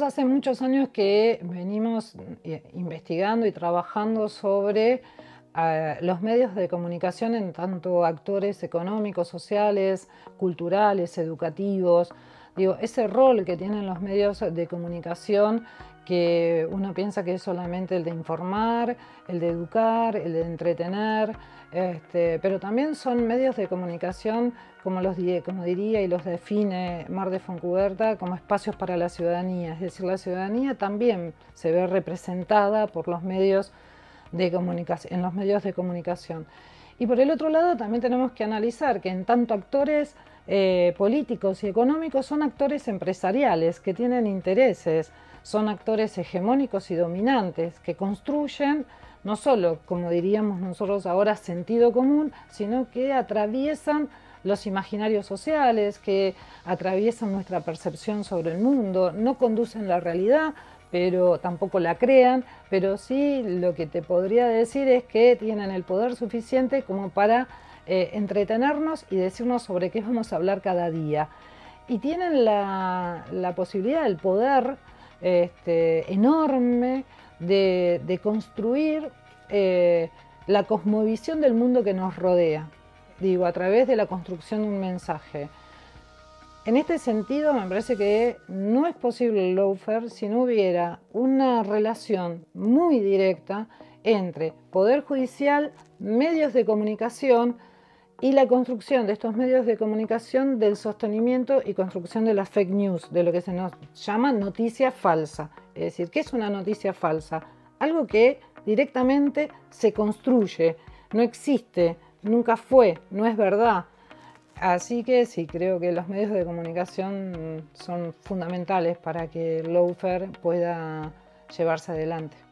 hace muchos años que venimos investigando y trabajando sobre los medios de comunicación en tanto actores económicos, sociales, culturales, educativos. Digo, ese rol que tienen los medios de comunicación, que uno piensa que es solamente el de informar, el de educar, el de entretener, pero también son medios de comunicación, como diría y los define Mar de Fontcuberta, como espacios para la ciudadanía. Es decir, la ciudadanía también se ve representada por los medios de comunicación, en los medios de comunicación. Y por el otro lado también tenemos que analizar que en tanto actores políticos y económicos son actores empresariales que tienen intereses, son actores hegemónicos y dominantes que construyen no solo, como diríamos nosotros ahora, sentido común, sino que atraviesan los imaginarios sociales, que atraviesan nuestra percepción sobre el mundo, no conducen la realidad, pero tampoco la crean, pero sí lo que te podría decir es que tienen el poder suficiente como para entretenernos y decirnos sobre qué vamos a hablar cada día. Y tienen la posibilidad, el poder enorme de construir la cosmovisión del mundo que nos rodea, digo, a través de la construcción de un mensaje. En este sentido, me parece que no es posible el lawfare si no hubiera una relación muy directa entre poder judicial, medios de comunicación y la construcción de estos medios de comunicación del sostenimiento y construcción de las fake news, de lo que se nos llama noticia falsa. Es decir, ¿qué es una noticia falsa? Algo que directamente se construye, no existe, nunca fue, no es verdad. Así que sí, creo que los medios de comunicación son fundamentales para que el lawfare pueda llevarse adelante.